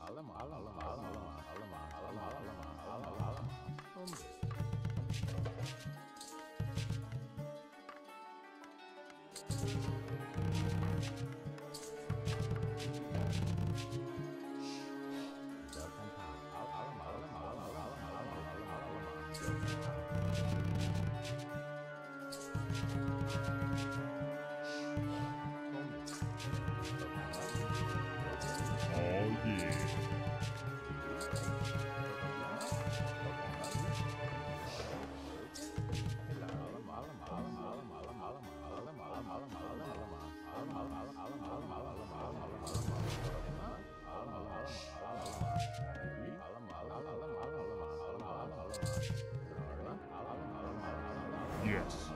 Yes.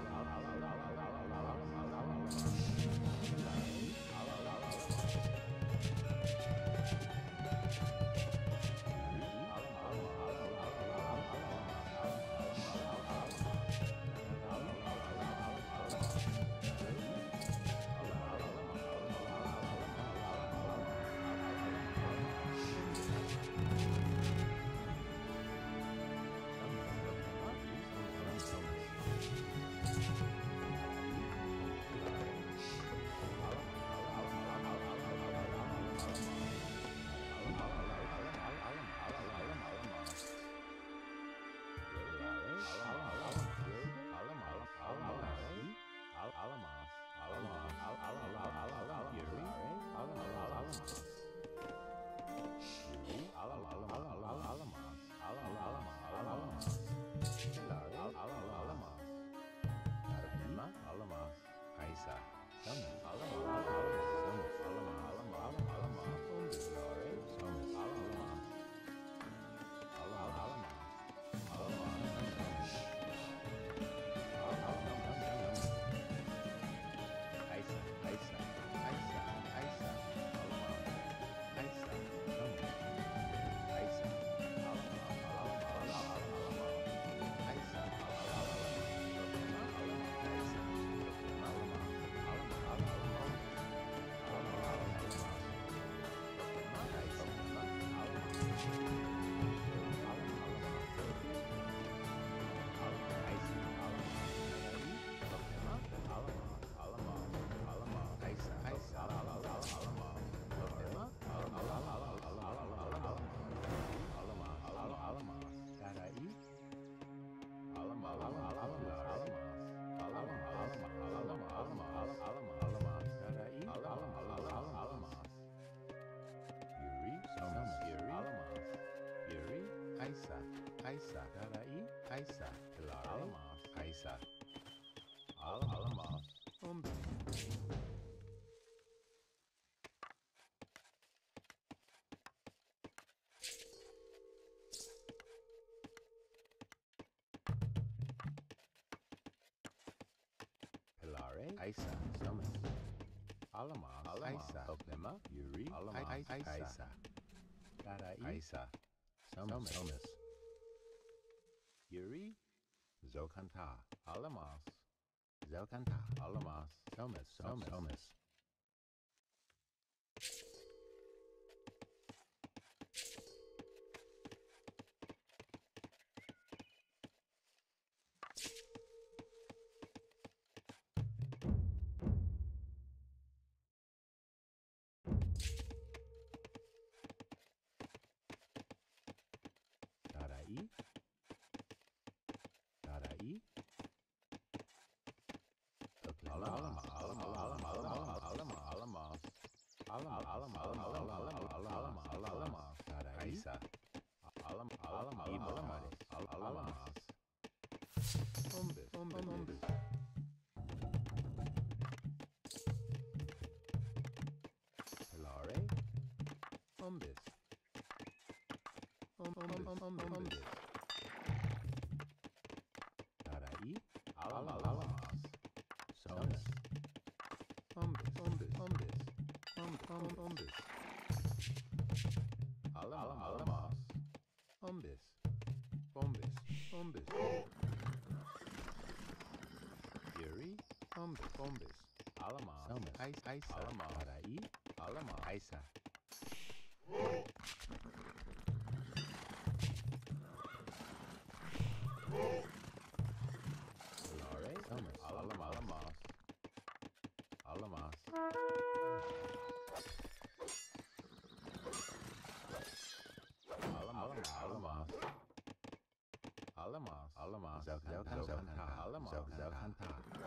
Alamas, Zelkanta, Alamas, Zelkanta.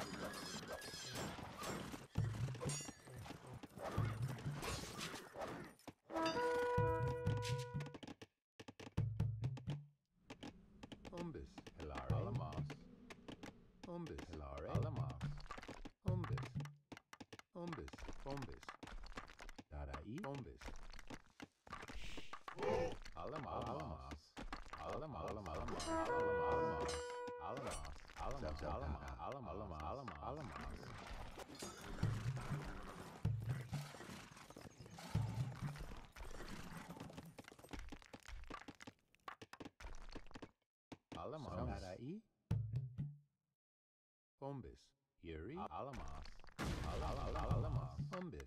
Umbis, Hilare, Alamas. Umbis, Hilare, Alamas. Umbis, Umbis, Umbis. Darai, Umbis. Alamas, Alamas. Alamas, Alamas, Alamas, Alamas, Alamas, Alamas, Alamas, Alamas. Alamas, Darai. Umbis, Yuri, Alamas, Alamas, Umbis.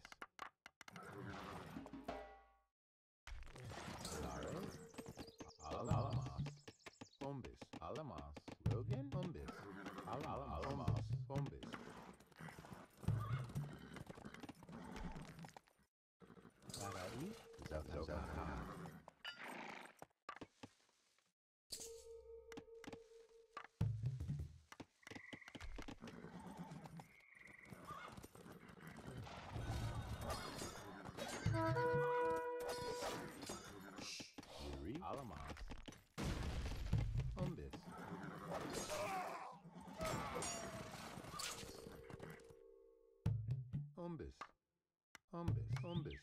Hilare, Alamas. Umbis, Alamas, Rogan, Umbis, Alamas, Umbis. Darai, Zelkanta. Yuri, Alamas. Umbis. Umbis. Umbis. Umbis.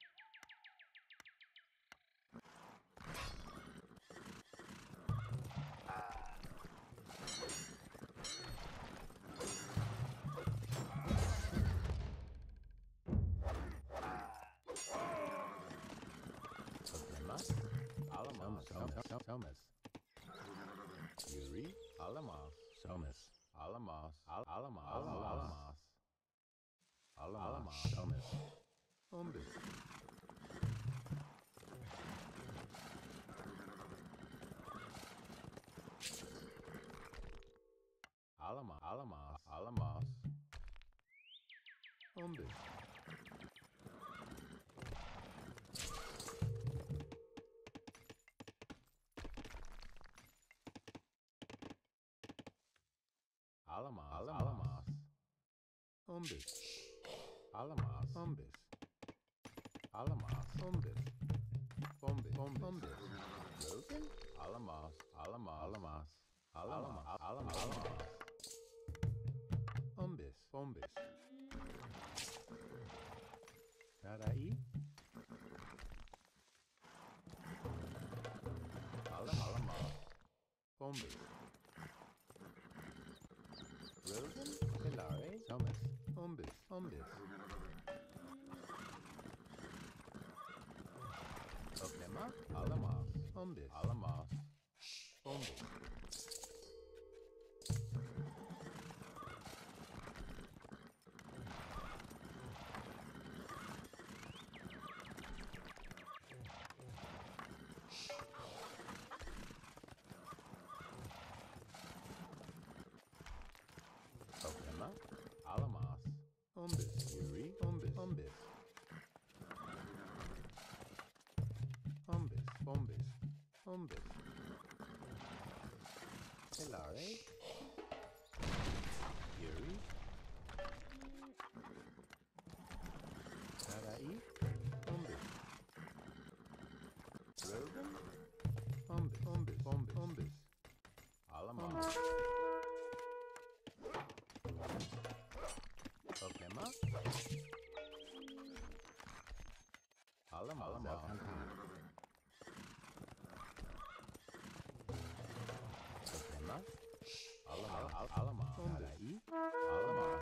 Alamas. Somas. Yuri. Alamas. Somas. Alamas. Alamas. Alamas. Alamas. Somas. Umbis. Alamas. Alamas. Alamas. Umbis. Alamas. Alamas. Umbis. Alamas. Umbis. Alamas. Umbis. Umbis. Umbis. Rogan. Alamas. Alamas. Alamas. Alamas. Alamas. Alamas. Umbis. Umbis. Darai. Alamas. Umbis. Rogan, Hilare, Somas, Umbis, Umbis. Oklema, Alamas, Umbis, Alamas, Umbis. Oklema, Alamas, Umbis, Yuri, Umbis, Umbis. Umbis, Umbis, Umbis. Hilare, Yuri, Darai, Umbis. Rogan, Umbis, Umbis, Umbis, Umbis. Alamas. Oklema, Alamas, Zelkanta. Oklema, Alamas, Alamas, Darai, Alamas.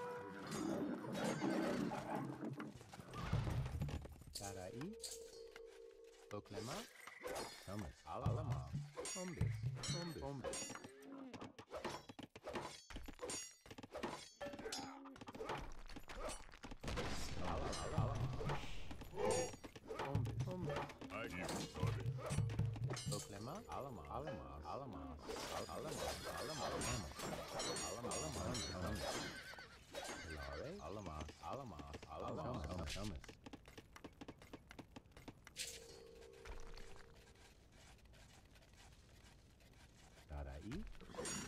Darai, Oklema, Somas, Alamas, Umbis, Umbis, Umbis. Alamas, Umbis, Umbis. Oklema, Alamas, Alamas, Alamas, Alamas, Alamas, Alamas, Alamas. Hilare, Alamas, Alamas, Alamas, Somas. Darai,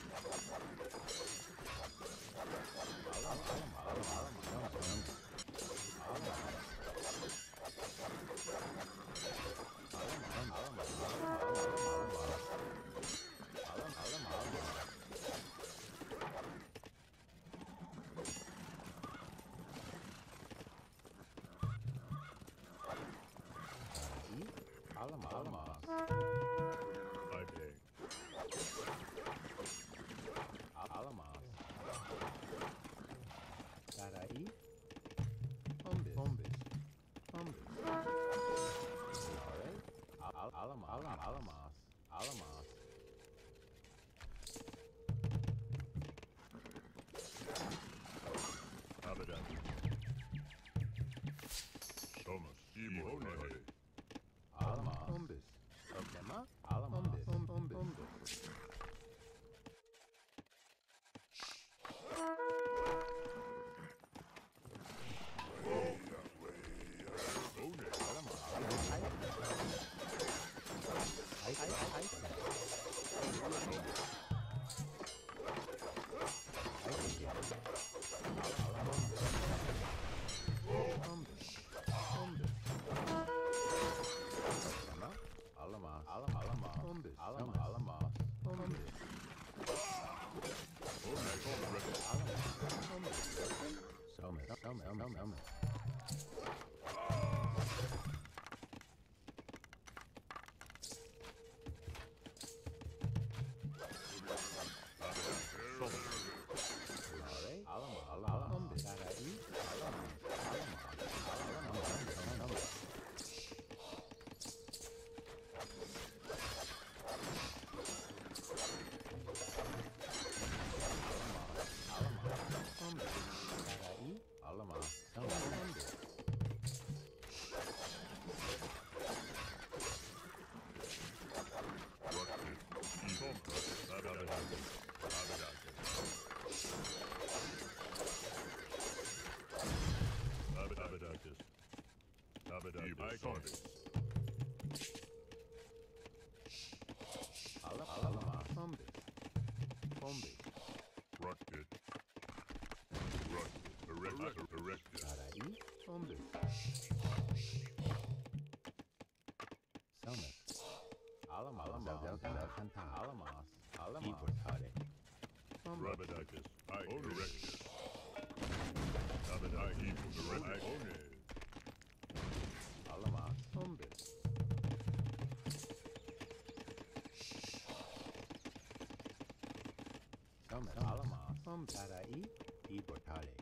Alamas. I pay. Alamas. Sarai. Bombis. Alright. Alamas. Abadan. Thomas. Ibone. Alamas. Bombis. Oklema. Alamas. Bombis. Rabadakis. I Erectus. Abadakis. Erectus. Alamas. Bombis. Alamas. Sarai. Ibortare.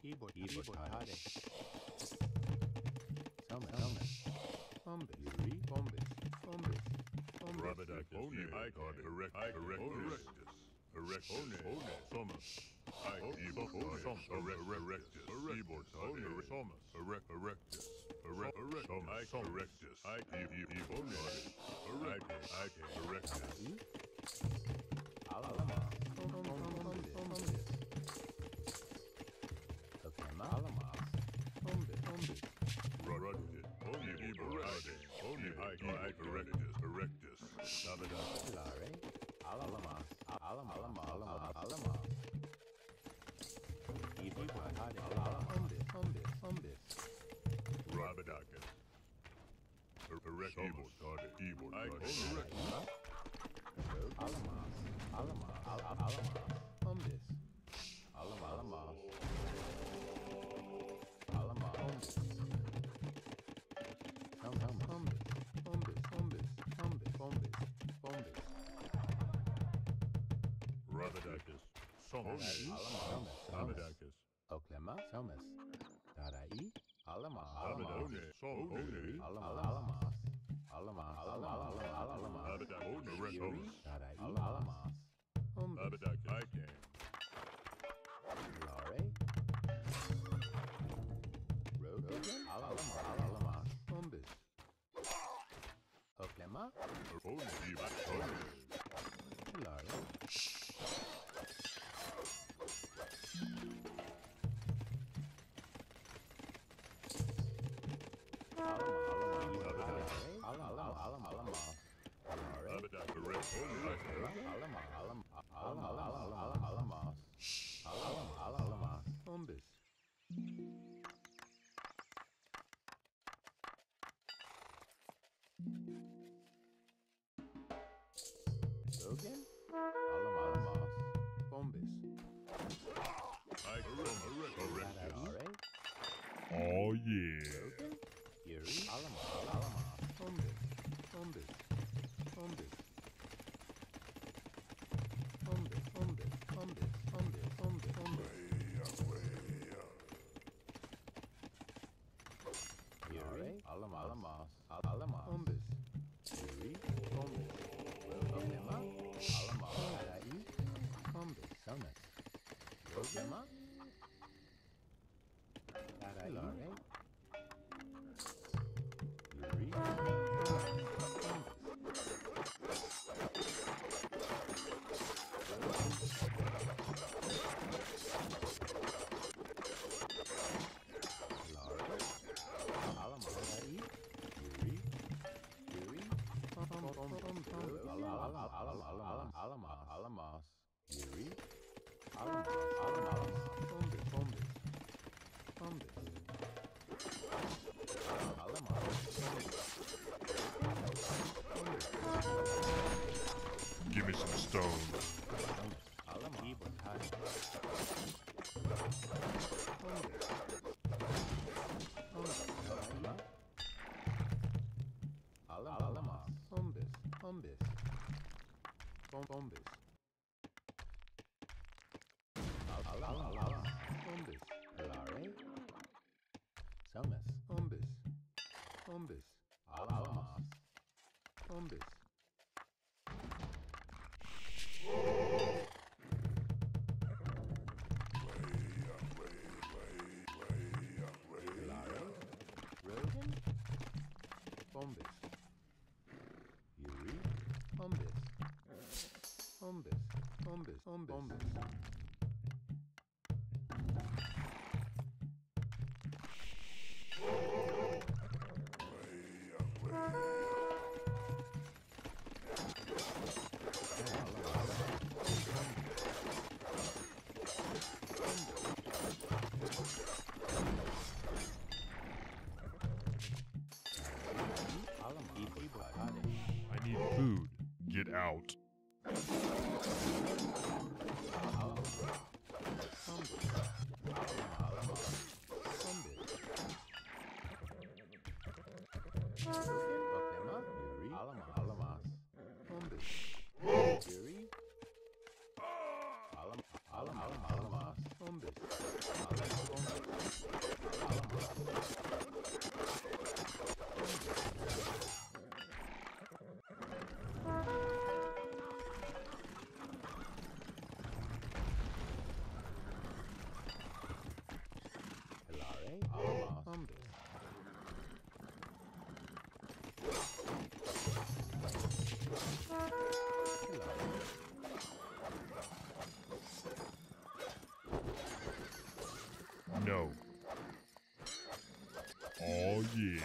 Bombis. Bombis. Rabadakis. Icon. Erectus. Erectus. Thomas. I Erectus. Erectus. Thomas. Erectus. Erectus. I Erectus. Alamas. Bombis. Rugged. Only Erectus. Only I Erectus. Erectus. Abadakis. Alamas. Bombis. Rabadakis. Erectus. I Alamas. Bombis. Alamas. Bombis. Rabadakis. Somos. Abadakis. Oklema. Somas. Sarai. Alamas. Abadakis. Somos. Alamas. Abadakis. Sarai. Alamas. Abadakis. I came. Lare. Rogan. Alamas. Bombis. Oklema. Lare. Bombis. Rogan. Alamas. Bombis. Lare. Oh yeah. Rogan. Yuri. Alamas. Bombis. Alamas. Alamas. Bombis. Yuri. Bombis. Okema. Alamas. Arai. Bombis. Sonas. Okema. Arai. Yuri. Alamas. Yuri. Alamas. Bombis. Bombis. Bombis. Alamas. Give me some stone. Alamas. Alamas. Bombis. Bombis. Bombis. Bombis. Lare. Sonas. Bombis. Bombis. Alamas. Bombis. Lare. Rogan. Bombis. Yuri. Bombis. Bombis. Bombis. Bombis. I need food. Get out. No. Oh yeah.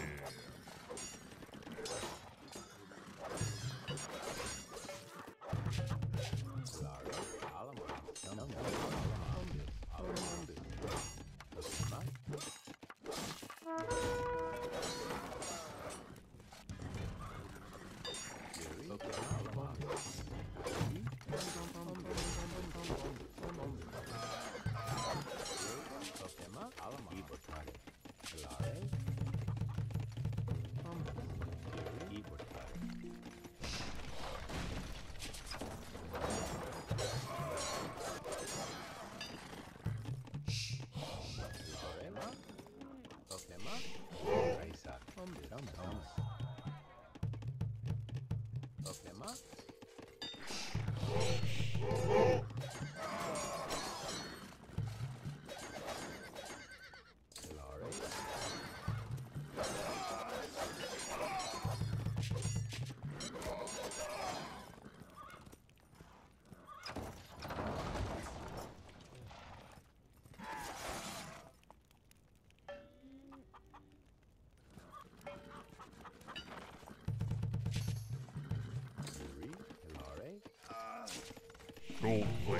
Gold plate.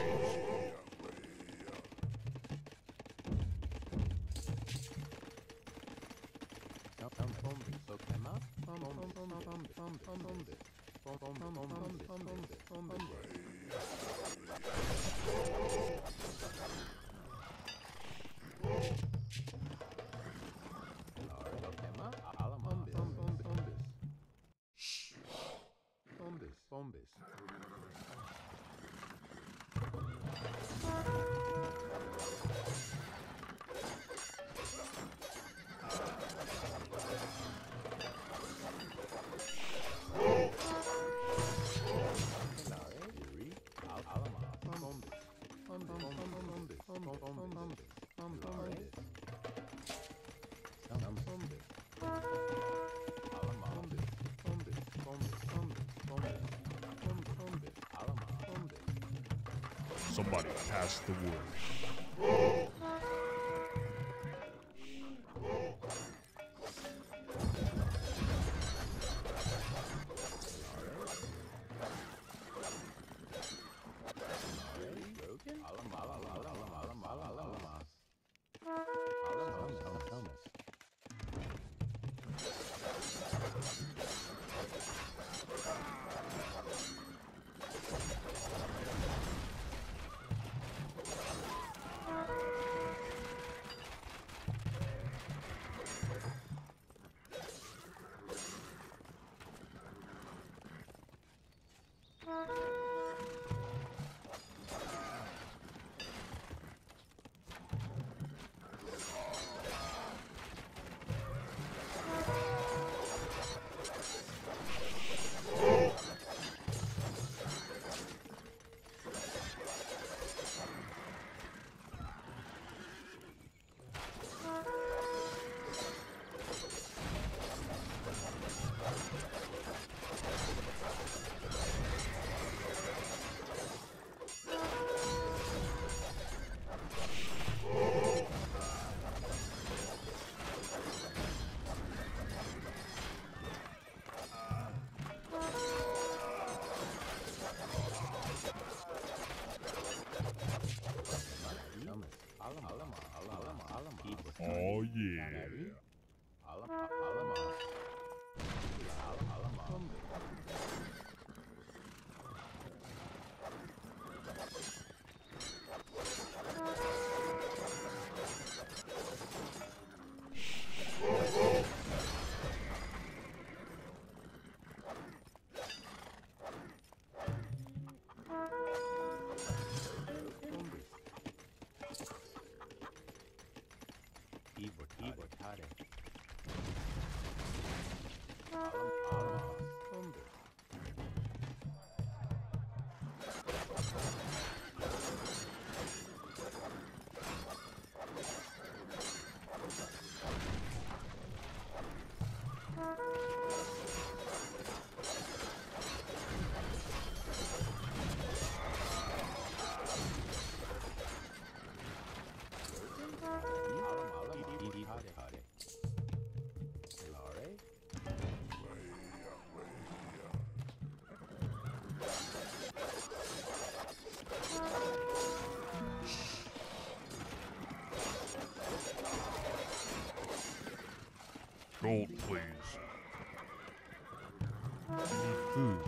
Bombis. Somebody pass the word. Rogan? Thomas. Oh yeah. Gold, please. I need food.